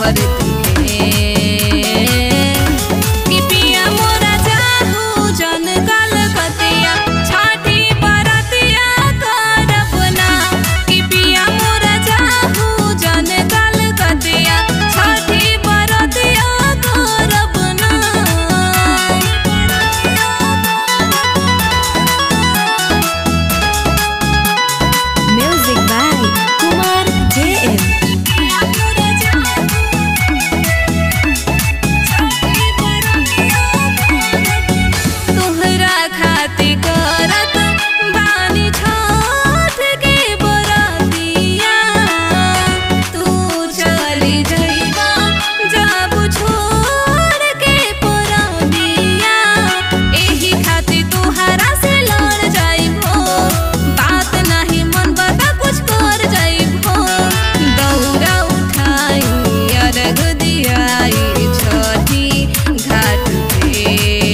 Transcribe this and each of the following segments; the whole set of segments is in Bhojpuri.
भरती है कि पिया मोरा जाहू जन कल कतिया छठी बरतिया करब ना कि पिया मोरा जाहू जन कल कतिया छठी बरतिया करब ना। Music by Kumar JM। तोहरा खातिर करत बानी छठ के बरतिया तू चली जइबा जब छोड़ के परबिया एही खातिर तोहरा से लड़ जाइबो बात नहीं मन बता कुछ कर जाइबो दौरा उठाई अर्घ दियाई छठी घाट पे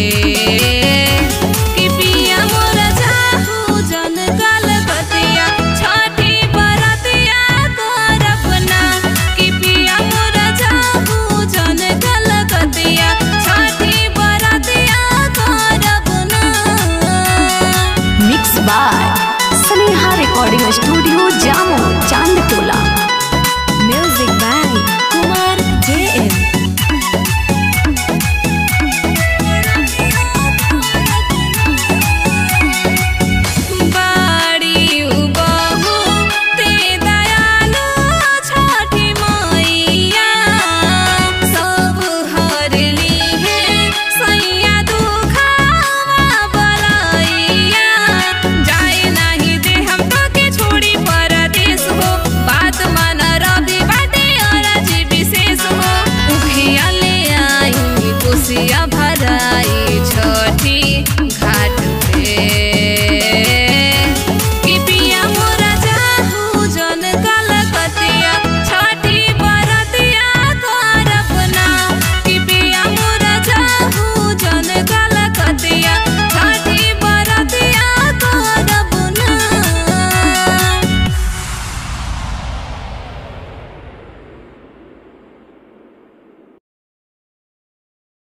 कि पिया मोरा जाहू जन कल कतिया छठी बरतिया करब ना कि पिया मोरा जाहू जन कल कतिया छठी बरतिया करब ना। Mix by Sneha recording studio जामो चांद